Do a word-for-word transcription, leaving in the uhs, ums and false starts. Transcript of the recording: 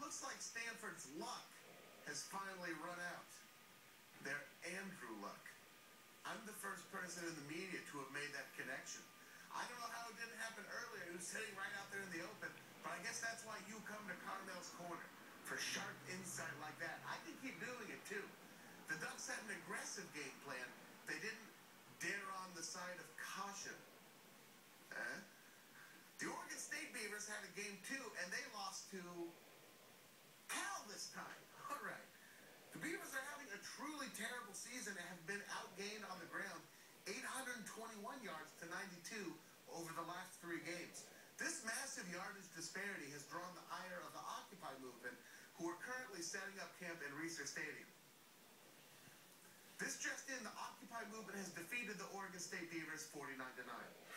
looks like Stanford's luck has finally run out. They're Andrew Luck. I'm the first person in the media to have made that connection. I don't know how it didn't happen earlier. He was sitting right out there in the open, but I guess that's why you come to Carmel's Corner, for sharp insight like that. I can keep doing it too. The Ducks had an aggressive game plan. They didn't dare on the side of caution. Eh? The Oregon State Beavers had a game too, and they lost to Cal this time. All right. The Beavers are having a truly terrible season and have been outgained on the ground eight hundred twenty-one yards to ninety-two over the last three games. This massive yardage disparity has drawn the ire of the Occupy movement, who are currently setting up camp in Reser Stadium. This just in, the Occupy movement has defeated the Oregon State Beavers forty-nine to nine.